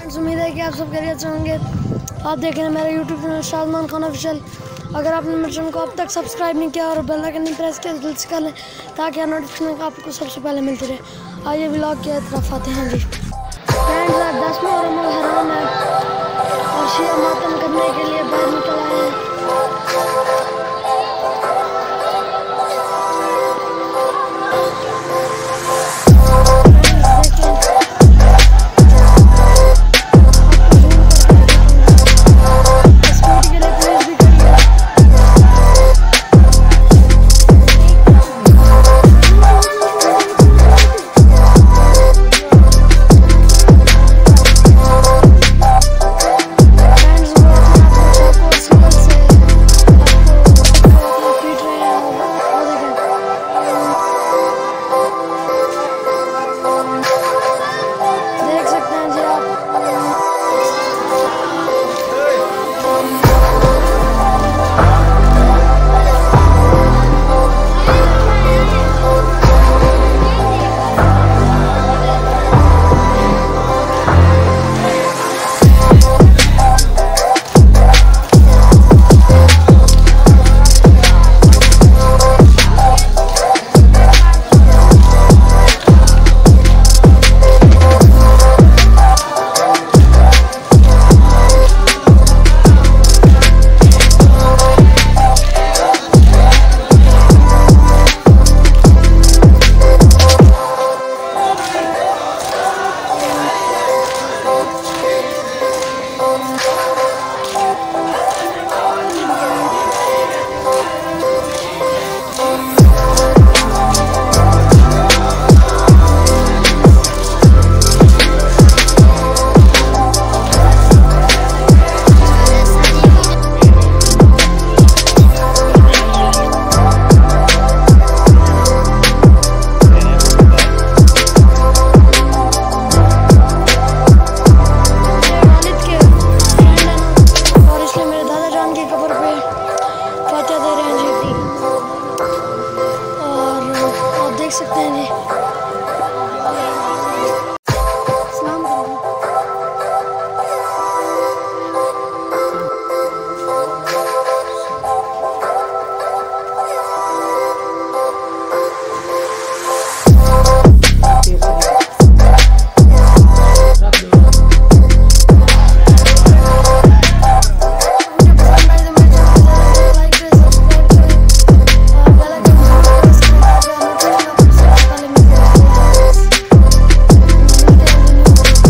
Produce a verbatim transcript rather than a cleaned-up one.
Friends, उम्मीद है कि आप सब खैरियत से होंगे। आप देख रहे हैं मेरा YouTube channel Shadman Khan official. अगर आपने मेरे चैनल को अब तक सब्सक्राइब नहीं किया और बेल आइकन नहीं प्रेस किया तो जल्दी से कर लें ताकि नोटिफिकेशन आपको सबसे पहले मिलती रहे। आइए व्लॉग की तरफ आते हैं जी। फ्रेंड्स, आज दसवीं और